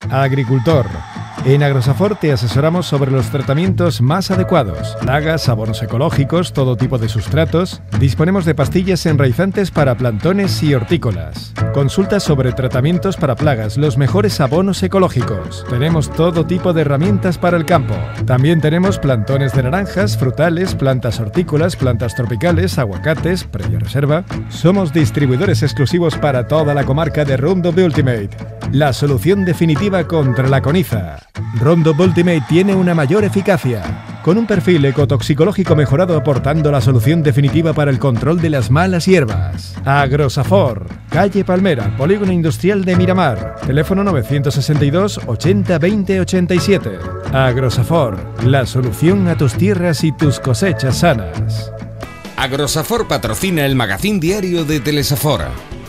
Agricultor. En Agrosafor te asesoramos sobre los tratamientos más adecuados, plagas, abonos ecológicos, todo tipo de sustratos. Disponemos de pastillas enraizantes para plantones y hortícolas. Consulta sobre tratamientos para plagas, los mejores abonos ecológicos. Tenemos todo tipo de herramientas para el campo. También tenemos plantones de naranjas, frutales, plantas hortícolas, plantas tropicales, aguacates, previa reserva. Somos distribuidores exclusivos para toda la comarca de Roundup Ultimate, la solución definitiva contra la coniza. Roundup Ultimate tiene una mayor eficacia, con un perfil ecotoxicológico mejorado aportando la solución definitiva para el control de las malas hierbas. Agrosafor, calle Palmera, Polígono Industrial de Miramar, teléfono 962 80 20 87. Agrosafor, la solución a tus tierras y tus cosechas sanas. Agrosafor patrocina el magazín diario de Telesafor.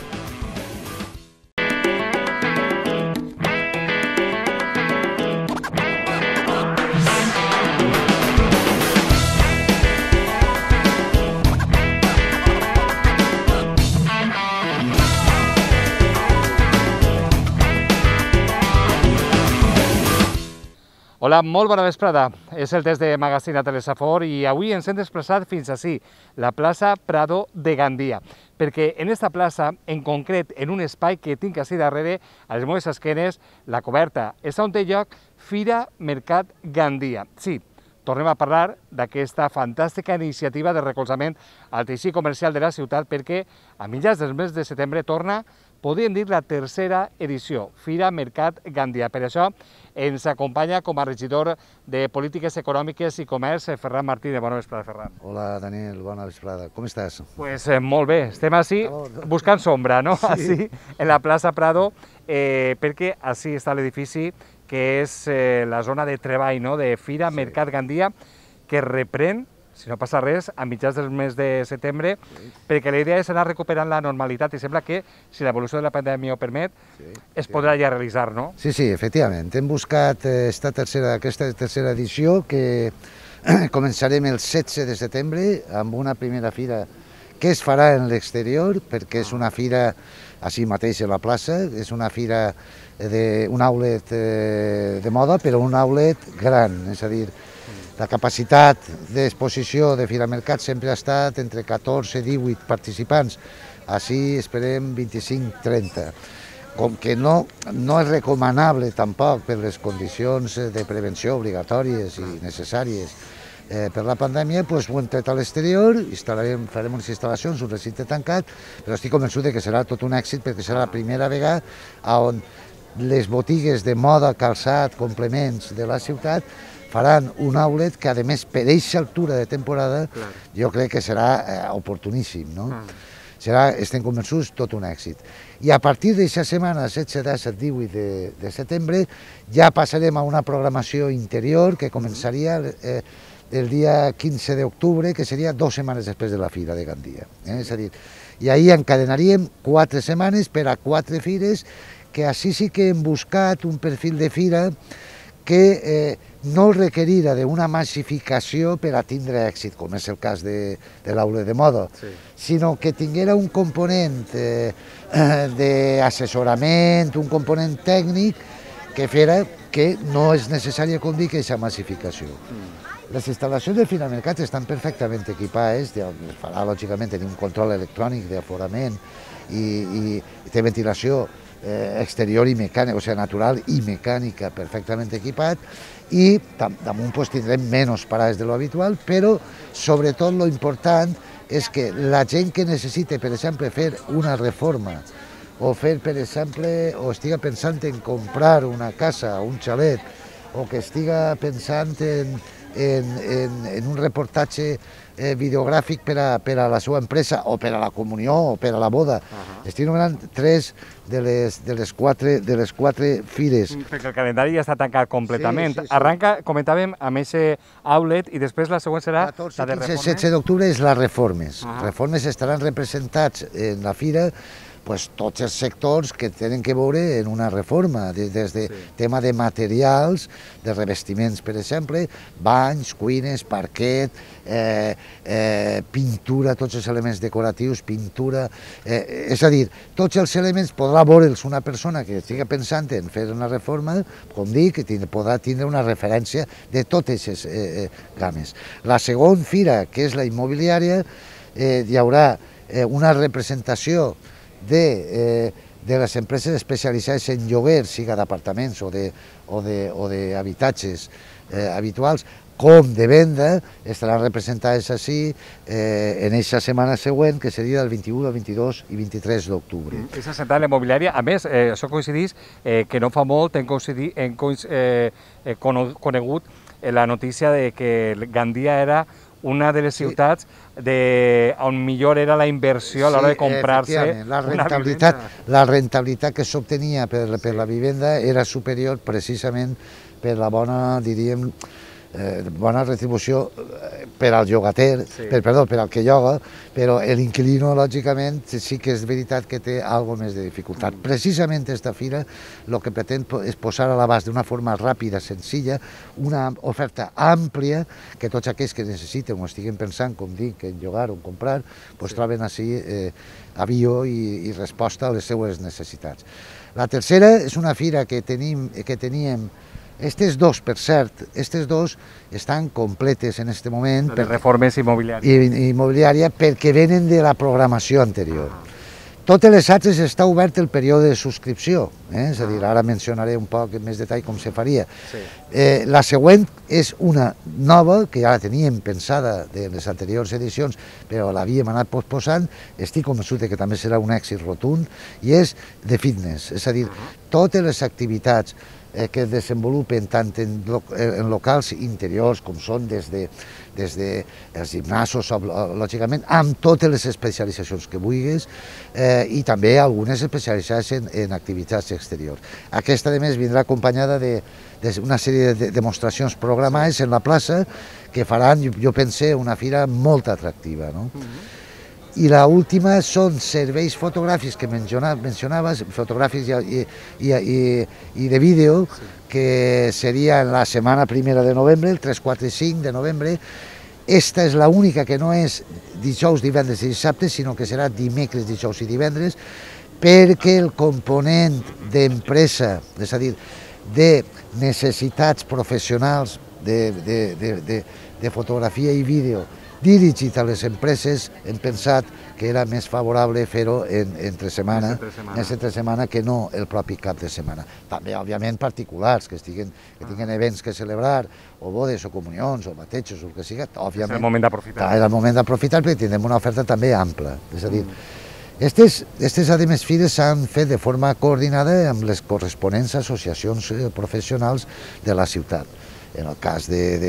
Hola, molt bona vesprada. És el test de Magazine a Telesafor i avui ens hem desplaçat fins ací, la plaça Prado de Gandia, perquè en esta plaça, en concret, en un espai que tinc ací darrere, a les meves esquenes, la coberta, és on té lloc Fira Mercat Gandia. Sí, tornem a parlar d'aquesta fantàstica iniciativa de recolzament al teixit comercial de la ciutat perquè a mitjans del mes de setembre torna, podríem dir, la tercera edició, Fira Mercat Gandia. Per això ens acompanya com a regidor de Polítiques Econòmiques i Comerç, Ferran Martínez. Bona vesprada, Ferran. Hola, Daniel, bona vesprada. Com estàs? Pues molt bé, estem ací buscant sombra, no? Sí. Ací, en la plaça Prado, perquè ací està l'edifici que és la zona de treball, no?, de Fira Mercat Gandia, que reprèn, si no passa res, a mitjans del mes de setembre, perquè la idea és anar recuperant la normalitat i sembla que, si l'evolució de la pandèmia ho permet, es podrà ja realitzar, no? Sí, sí, efectivament. Hem buscat aquesta tercera edició que començarem el 16 de setembre amb una primera fira que es farà en l'exterior, perquè és una fira així mateix a la plaça, és una fira d'un outlet de moda, però un outlet gran, és a dir, la capacitat d'exposició de Fira Mercat sempre ha estat entre 14 i 18 participants, així esperem 25-30. Com que no és recomanable tampoc per les condicions de prevenció obligatòries i necessàries per la pandèmia, doncs ho hem tret a l'exterior, farem unes instal·lacions, un recinte tancat, però estic convençut que serà tot un èxit perquè serà la primera vegada on les botigues de moda, calçat, complements de la ciutat faran un outlet que, a més, per aquesta altura de temporada, jo crec que serà oportuníssim, no? Serà, estem convençuts, tot un èxit. I a partir d'aquesta setmana, 16, 17, 18 de setembre, ja passarem a una programació interior que començaria el dia 15 d'octubre, que seria 2 setmanes després de la Fira de Gandia. És a dir, i ahir encadenaríem 4 setmanes per a 4 fires, que així sí que hem buscat un perfil de fira que no requerirà d'una massificació per a tindre èxit, com és el cas de l'Aula de Moda, sinó que tinguera un component d'assessorament, un component tècnic que fera que no és necessària, com dic, aquesta massificació. Les instal·lacions del Fira Mercat estan perfectament equipades, es farà, lògicament, tenir un control electrònic d'aforament i té ventilació exterior i mecànica, o sigui, natural i mecànica perfectament equipat, i damunt tindrem menys parades de lo habitual, però sobretot lo important és que la gent que necessite, per exemple, fer una reforma o fer, per exemple, o estiga pensant en comprar una casa o un xalet, o que estiga pensant en un reportatge videogràfic per a la seva empresa o per a la comunió o per a la boda. Estic nomenant 3 de les 4 fires. Perquè el calendari ja està tancat completament. Arranca, comentàvem, amb aquest outlet i després la següent serà la de reformes. 14, 15, 16 d'octubre és les reformes. Reformes estaran representats en la fira pues, tots els sectors que tenen que veure en una reforma, des de tema de materials, de revestiments, per exemple, banys, cuines, parquet, pintura, tots els elements decoratius, pintura, és a dir, tots els elements podrà veure'ls una persona que estigui pensant en fer una reforma, com dic, podrà tindre una referència de totes aquestes games. La segona fira, que és la immobiliària, hi haurà una representació de les empreses especialitzades en lloguer, siga d'apartaments o d'habitatges habituals, com de venda, estaran representades així en aquesta setmana següent, que seria del 21, el 22 i 23 d'octubre. Aquesta central immobiliària, a més, això coincideix que no fa molt hem conegut la notícia de que Gandia era una de les ciutats on millor era la inversió a l'hora de comprar-se una vivenda. La rentabilitat que s'obtenia per la vivenda era superior precisament per la bona, diríem, bona retribució per al llogater, per al que lloga, però l'inquilino, lògicament, sí que és veritat que té alguna més de dificultat. Precisament aquesta fira el que pretén és posar a l'abast d'una forma ràpida, senzilla, una oferta àmplia que tots aquells que necessiten o estiguen pensant, com dic, en llogar o en comprar, troben així avió i resposta a les seues necessitats. La tercera és una fira que teníem. Aquestes dos, per cert, aquestes dos estan completes en aquest moment. Les reformes immobiliàries. Immobiliària perquè venen de la programació anterior. Totes les altres està obert el període de subscripció, és a dir, ara mencionaré un poc en més detall com se faria. La següent és una nova, que ja la teníem pensada de les anteriors edicions, però l'havíem anat posposant, estic convençut que també serà un èxit rotund, i és de fitness, és a dir, totes les activitats que es desenvolupen tant en locals interiors com són des dels gimnasos, lògicament, amb totes les especialitzacions que vulguis i també algunes especialitzades en activitats exteriors. Aquesta, a més, vindrà acompanyada d'una sèrie de demostracions programades en la plaça que faran, jo pense, una fira molt atractiva. I l'última són serveis fotogràfics que mencionaves, fotogràfics i de vídeo, que seria la setmana primera de novembre, el 3, 4 i 5 de novembre. Esta és l'única que no és dijous, divendres i dissabte, sinó que serà dimecres, dijous i divendres, perquè el component d'empresa, és a dir, de necessitats professionals de fotografia i vídeo, dirigit a les empreses, hem pensat que era més favorable fer-ho entre setmana que no el propi cap de setmana. També, òbviament, particulars, que tinguin events que celebrar, o bodes, o comunions, o batejos, o el que sigui, òbviament. És el moment d'aprofitar. És el moment d'aprofitar perquè tindrem una oferta també ampla. És a dir, aquestes a més fires s'han fet de forma coordinada amb les corresponents associacions professionals de la ciutat. En el cas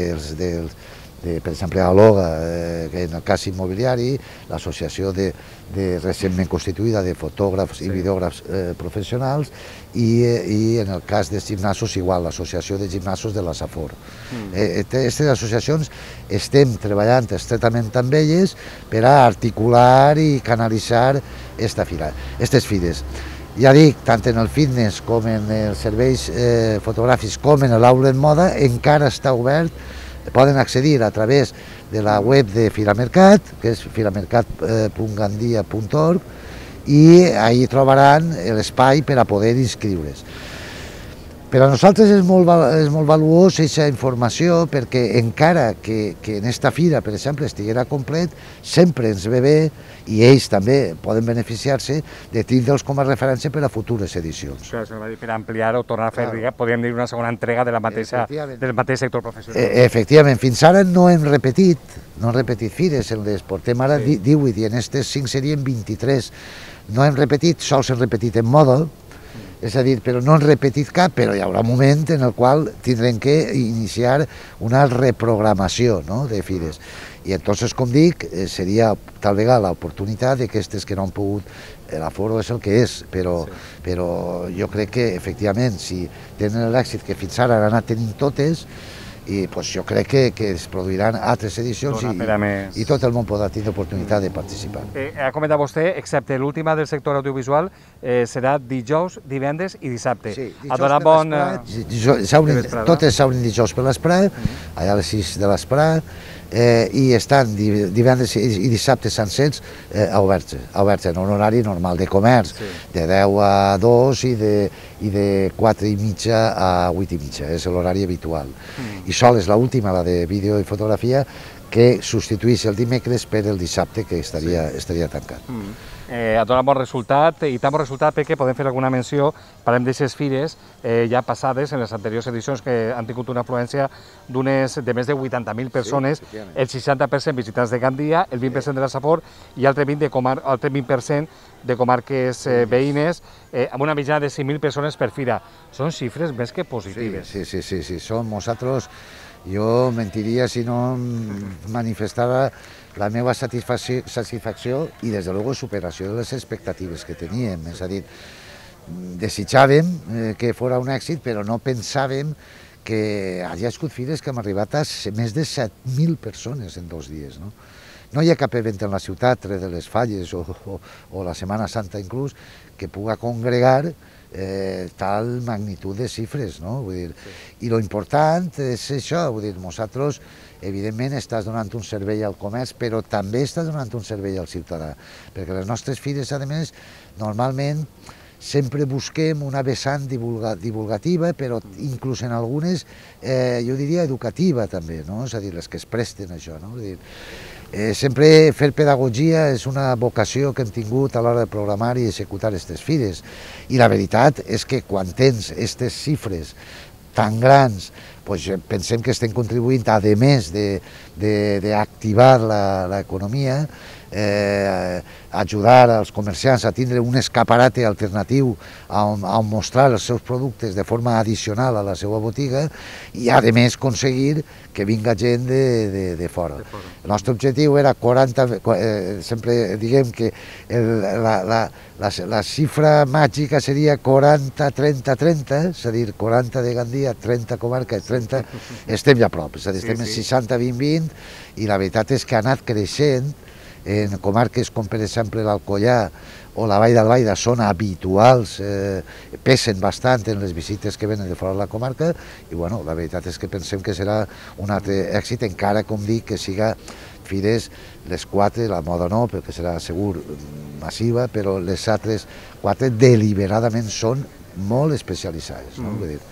per exemple, a Loga, en el cas immobiliari, l'associació recentment constituïda de fotògrafs i videògrafs professionals i en el cas dels gimnasos igual, l'associació de gimnasos de la Safor. Aquestes associacions estem treballant estretament amb elles per a articular i canalitzar aquestes fires. Ja dic, tant en el fitness com en els serveis fotogràfics com en l'outlet moda encara està obert. Poden accedir a través de la web de Filamercat, que és filamercat.gandia.org, i ahí trobaran l'espai per a poder inscriure's. Per a nosaltres és molt valuós aquesta informació perquè encara que en aquesta fira, per exemple, estiguera complet, sempre ens ve bé i ells també poden beneficiar-se de tindre'ls com a referència per a futures edicions. Per ampliar o tornar a fer, podríem dir, una segona entrega del mateix sector professional. Efectivament, fins ara no hem repetit fires, les portem ara 18 i en aquestes 5 serien 23. No hem repetit, sols hem repetit en moda, és a dir, però no han repetit cap, però hi haurà un moment en el qual tindrem que iniciar una reprogramació de fires. I entonces, com dic, seria tal vegada l'oportunitat d'aquestes que no han pogut, l'aforo és el que és, però jo crec que, efectivament, si tenen l'èxit que fins ara han anat tenint totes, i pues, jo crec que es produiran altres edicions i tot el món podrà tenir oportunitat de participar. Ha comentat vostè, excepte l'última del sector audiovisual, serà dijous, divendres i dissabte. Sí, totes s'obren dijous per l'esprà, allà a les 6 de l'esprà, i estan divendres i dissabte sencers oberts en un horari normal de comerç, de 10 a 2 i de 4 i mitja a 8 i mitja, és l'horari habitual. I sol és l'última, la de vídeo i fotografia, que substitueix el dimecres per el dissabte, que estaria tancat. Ha donat bon resultat, i tan bon resultat perquè podem fer alguna menció, parlem d'aixes fires ja passades en les anteriors edicions que han tingut una afluència de més de 80.000 persones, el 60% visitants de Gandia, el 20% de la Safor i el 20% de comarques veïnes, amb una mitjana de 5.000 persones per fira. Són xifres més que positives. Sí, som nosaltres. Jo mentiria si no manifestara la meva satisfacció i, des de luego, superació de les expectatives que teníem. És a dir, desitjàvem que fos un èxit, però no pensàvem que hi ha escut fires que hem arribat a més de 7.000 persones en 2 dies. No hi ha cap event en la ciutat, tret de les Falles o la Setmana Santa inclús, que puga congregar tal magnitud de xifres, no? I lo important és això, nosaltres evidentment estàs donant un servei al comerç, però també estàs donant un servei al ciutadà, perquè les nostres fires, a més, normalment sempre busquem una vessant divulgativa, però inclús en algunes, jo diria educativa també, és a dir, les que es presten a això. Sempre fer pedagogia és una vocació que hem tingut a l'hora de programar i executar aquestes fires, i la veritat és que quan tens aquestes xifres tan grans, pensem que estem contribuint, a més d'activar l'economia, ajudar els comerciants a tindre un escaparate alternatiu on mostrar els seus productes de forma addicional a la seva botiga i, a més, aconseguir que vinga gent de fora. El nostre objectiu era 40, sempre diguem que la xifra màgica seria 40-30-30, és a dir, 40 de Gandia, 30 comarca i 30, estem ja a prop, és a dir, estem en 60-20-20 i la veritat és que ha anat creixent en comarques com per exemple l'Alcoià o la Vall d'Albaida són habituals, pesen bastant en les visites que venen de fora de la comarca i la veritat és que pensem que serà un altre èxit, encara com dic que siga fires les 4, la moda no, perquè serà segur massiva, però les altres 4 deliberadament són molt especialitzades.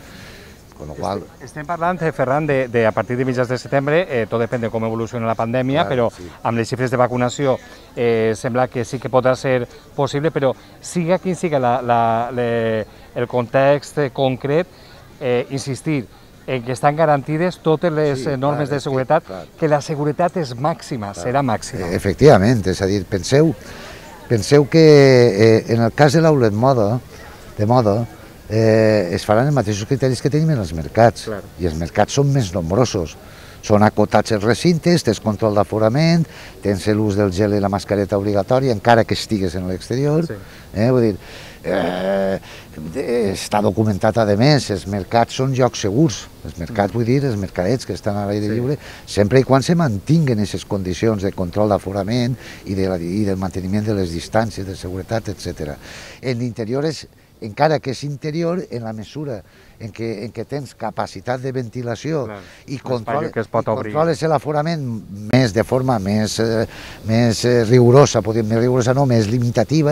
Estem parlant, Ferran, a partir de mitjans de setembre, tot depèn de com evoluciona la pandèmia, però amb les xifres de vacunació sembla que sí que podrà ser possible, però siga quin siga el context concret, insistir en que estan garantides totes les normes de seguretat, que la seguretat és màxima, serà màxima. Efectivament, és a dir, penseu que en el cas de l'outlet de moda, es faran els mateixos criteris que tenim en els mercats, i els mercats són més nombrosos. Són acotats els recintes, tens control d'aforament, tens l'ús del gel i la mascareta obligatòria, encara que estigues en l'exterior. Vull dir, està documentat, a més, els mercats són llocs segurs. Els mercats, vull dir, els mercadets que estan a l'aire lliure, sempre i quan se mantinguen aquestes condicions de control d'aforament i del manteniment de les distàncies, de seguretat, etc. En l'interior és encara que és interior, en la mesura en què tens capacitat de ventilació i controles l'aforament de forma més rigorosa, més rigorosa no, més limitativa,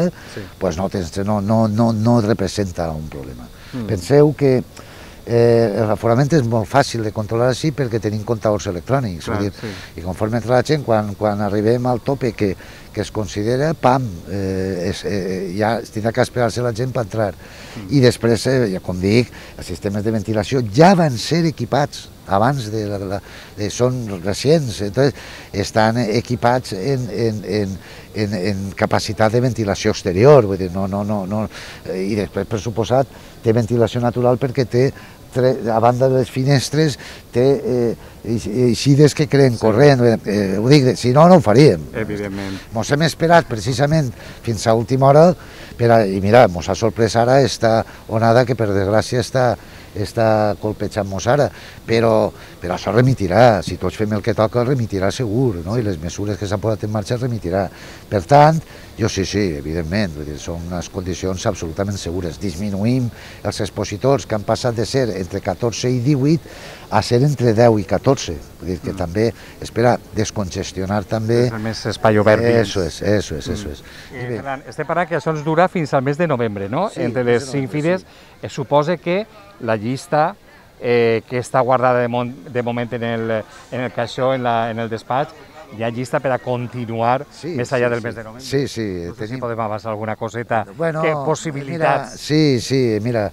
no representa un problema. Penseu que l'aforament és molt fàcil de controlar així perquè tenim comptadors electrònics, i conforme entra la gent, quan arribem al tope que es considera, pam, ja tindrà que esperar-se la gent per entrar. I després, com dic, els sistemes de ventilació ja van ser equipats abans són recents, estan equipats en capacitat de ventilació exterior, i després, per suposat, té ventilació natural perquè té, a banda de les finestres, té eixides que creen corrent. Ho dic, si no, no ho faríem. Evidentment. Ens hem esperat precisament fins a última hora i mira, ens ha sorprès ara esta onada que per desgràcia està està colpejant-nos ara, però això remitirà, si tots fem el que toca remitirà segur, no? I les mesures que s'han posat en marxa remitirà. Per tant, jo sí, evidentment, vull dir, són unes condicions absolutament segures. Disminuïm els expositors que han passat de ser entre 14 i 18 a ser entre 10 i 14. Vull dir que també, espera, descongestionar també... És més espai obert. Eso es. Ferran, estem parlant que això ens dura fins al mes de novembre, no? Sí, entre les 5 fires, es suposa que la llista que està guardada de moment en el caixó, en el despatx, hi ha llista per a continuar més enllà del mes de novembre. Sí. No sé si podem avançar alguna coseta, bueno, què possibilitats... Mira,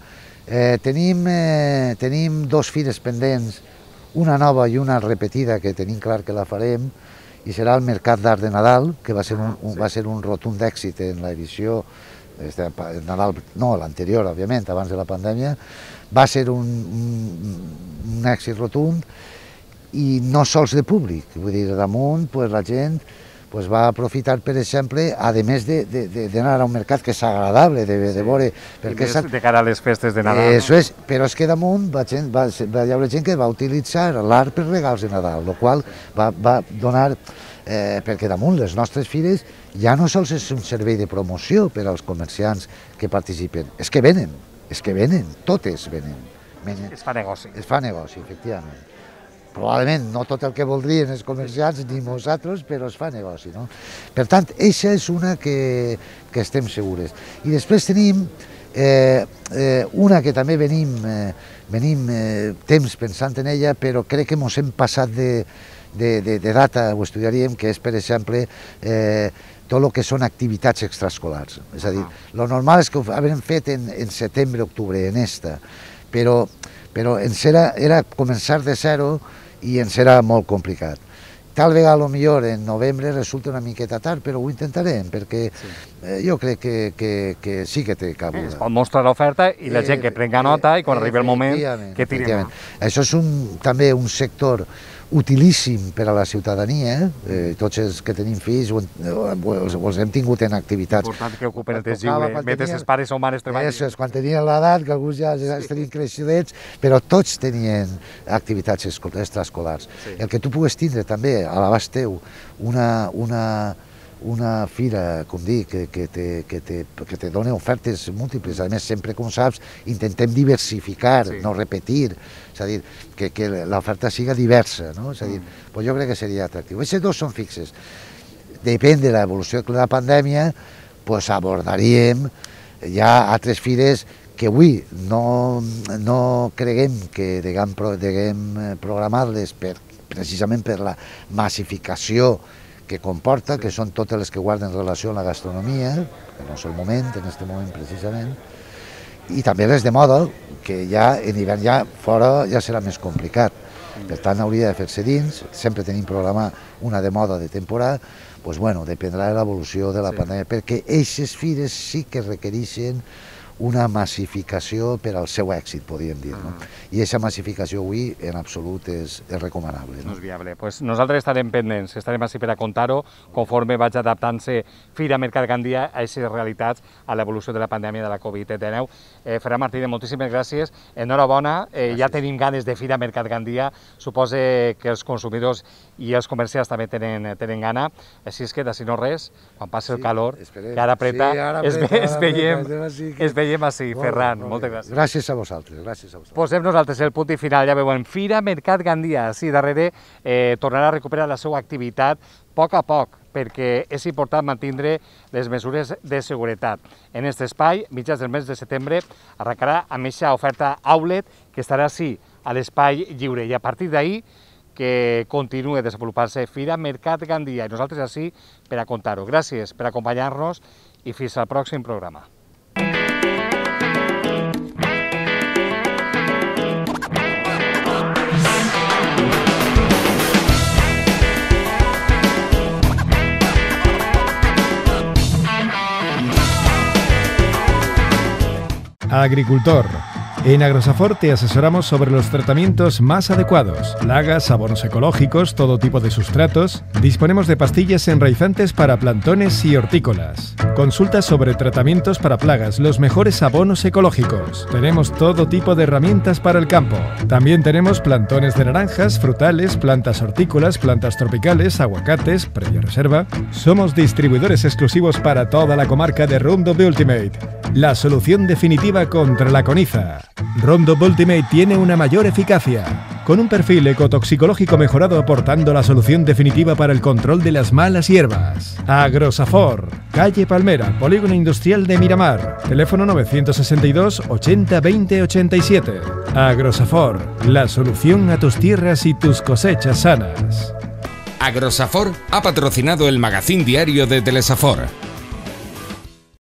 tenim 2 fires pendents, una nova i una repetida que tenim clar que la farem, i serà el Mercat d'Art de Nadal, que va ser un rotund èxit en l'edició Nadal, no, l'anterior, òbviament, abans de la pandèmia, va ser un èxit rotund, i no sols de públic, vull dir, damunt la gent va aprofitar, per exemple, a més d'anar a un mercat que és agradable de veure... De cara a les festes de Nadal. Això és, però és que damunt va haver gent que va utilitzar l'art per regals de Nadal, el qual va donar... perquè damunt les nostres fires ja no sols és un servei de promoció per als comerciants que participen, és que venen, totes venen. Es fa negoci. Es fa negoci, efectivament. Probablement no tot el que voldrien els comerciants ni nosaltres, però es fa negoci, no? Per tant, aquesta és una que estem segures. I després tenim una que també venim temps pensant en ella, però crec que ens hem passat de data, ho estudiaríem, que és, per exemple, tot el que són activitats extraescolars. És a dir, el normal és que ho havíem fet en setembre, octubre, en esta, però era començar de zero i ens era molt complicat. Tal vegada, potser en novembre resulta una miqueta tard, però ho intentarem, perquè jo crec que sí que té cabuda. Es pot mostrar l'oferta i la gent que prenga nota i quan arribi el moment que tirem. Això és també un sector utilíssim per a la ciutadania, tots els que tenim fills els hem tingut en activitats. Important que ocupen el temps lliure, mentre els pares o mares treballen. Això és, quan tenien l'edat, que alguns ja tenien creixedets, però tots tenien activitats extraescolars. El que tu pugues tindre també a l'abast teu una fira, com dic, que te dona ofertes múltiples. A més, sempre, com saps, intentem diversificar, no repetir, és a dir, que l'oferta siga diversa, no? És a dir, jo crec que seria atractiu. Aquests 2 són fixes. Depèn de l'evolució de la pandèmia, abordaríem ja altres fires que avui no creguem que deguem programar-les precisament per la massificació que comporta, que són totes les que guarden relació amb la gastronomia, que no és el moment, en aquest moment precisament, i també les de moda, que ja en hivern ja fora ja serà més complicat. Per tant, hauria de fer-se dins, sempre tenim programat una de moda de temporada, doncs bueno, dependrà de l'evolució de la pandèmia, perquè aquestes fires sí que requereixen una massificació per al seu èxit, podríem dir. I aquesta massificació avui en absolut és recomanable. No és viable. Nosaltres estarem pendents, estarem així per a contar-ho, conforme vaig adaptant-se Fira Mercat Gandia a aquestes realitats, a l'evolució de la pandèmia de la Covid-19. Ferran Martínez, moltíssimes gràcies. Enhorabona, ja tenim ganes de Fira Mercat Gandia, suposo que els consumidors i els comerciants també tenen gana, així és que, si no res, quan passi el calor, que ara apreta, es veiem així, Ferran, moltes gràcies. Gràcies a vosaltres, Posem nosaltres el punt i final, ja veuen, Fira Mercat Gandia, així darrere tornarà a recuperar la seva activitat a poc, perquè és important mantenir les mesures de seguretat. En aquest espai, mitjans del mes de setembre, arrencarà amb aquesta oferta outlet que estarà així, a l'espai lliure, i a partir d'ahir que continuï desenvolupant-se Fira Mercat Gandia, i nosaltres així per a contar-ho. Gràcies per acompanyar-nos i fins al pròxim programa. Agricultor, En Agrosafor te asesoramos sobre los tratamientos más adecuados, plagas, abonos ecológicos, todo tipo de sustratos. Disponemos de pastillas enraizantes para plantones y hortícolas. Consultas sobre tratamientos para plagas, los mejores abonos ecológicos. Tenemos todo tipo de herramientas para el campo. También tenemos plantones de naranjas, frutales, plantas hortícolas, plantas tropicales, aguacates, previa reserva. Somos distribuidores exclusivos para toda la comarca de Roundup Ultimate, la solución definitiva contra la coniza. Roundup Ultimate tiene una mayor eficacia, con un perfil ecotoxicológico mejorado aportando la solución definitiva para el control de las malas hierbas. Agrosafor, calle Palmera, Polígono Industrial de Miramar, teléfono 962 80 20 87. Agrosafor, la solución a tus tierras y tus cosechas sanas. Agrosafor ha patrocinado el magazín diario de Telesafor.